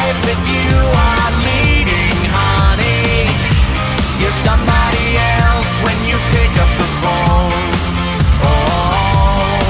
life that you are leading, honey. You're somebody else when you pick up the phone. Oh,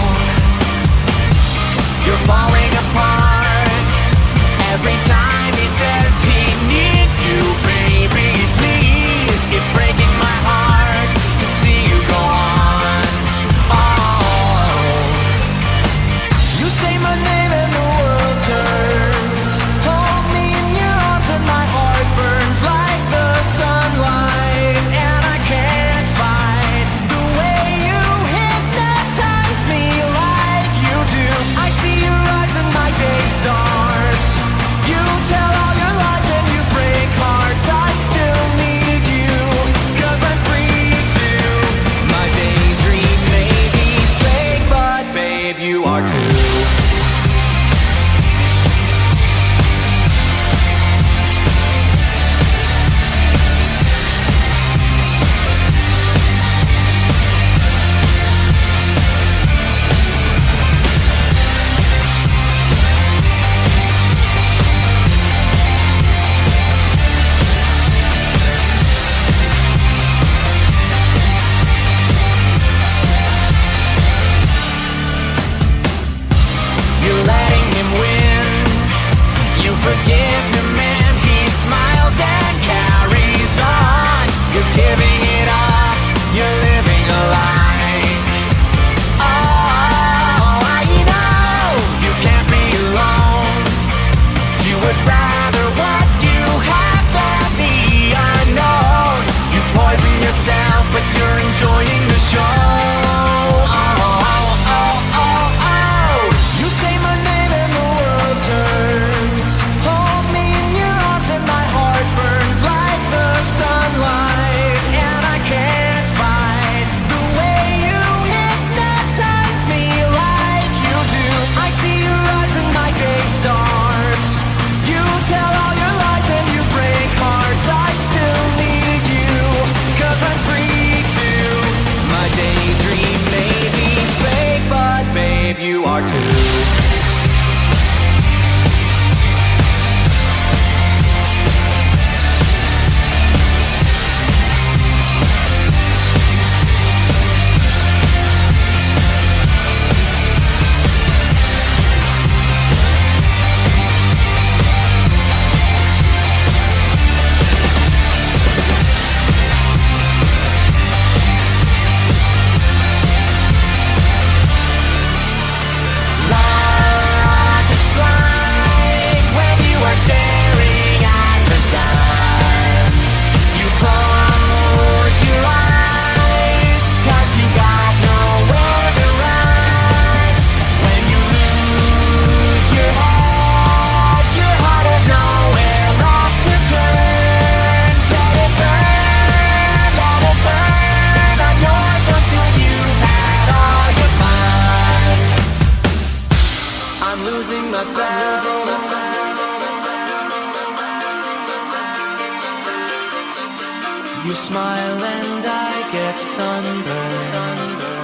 you're falling apart every time he says he needs you, baby. Please, it's breaking my heart to see you go on. Oh, you say my name and the world turns. Hold me in your arms and my heart burns like the sunlight. And I can't fight the way you hypnotize me like you do. I see your eyes and my day starts. You tell all your lies and you break hearts. I still need you, 'cause I'm free to. My daydream may be fake, but babe, you are too. You're letting him win. You forgive him and he smiles and carries on. You're giving it up. You're living a lie. Oh, I know you can't be alone. You would rather what you have than the unknown. You poison yourself, but you're enjoying the show. You say my name and the world turns. Hold me in your arms and my heart burns like the sunlight. And I can't fight the way you hypnotize me like you do. I see your eyes and my day starts. You tell all your lies and you break hearts. I still need you, 'cause I'm free to. My daydream may be fake, but babe, you are too. Love is blind when you are staring at the sun. You close your eyes 'cause you got nowhere to run. When you lose your heart has nowhere left to turn. Let it burn on yours until you've had all your fun. I'm losing myself. You smile and I get sunburned.